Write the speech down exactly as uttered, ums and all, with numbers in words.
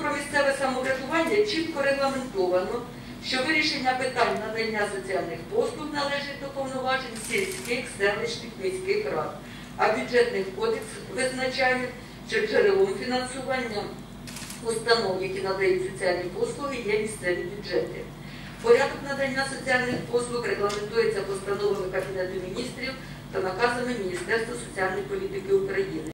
про місцеве самоврядування чітко регламентовано, що вирішення питань надання соціальних послуг належить до повноважень сільських, селищних, міських рад, а бюджетний кодекс визначає, що джерелом фінансування установ, які надають соціальні послуги, є місцеві бюджети. Порядок надання соціальних послуг регламентується постановами Кабінету міністрів та наказами Міністерства соціальної політики України.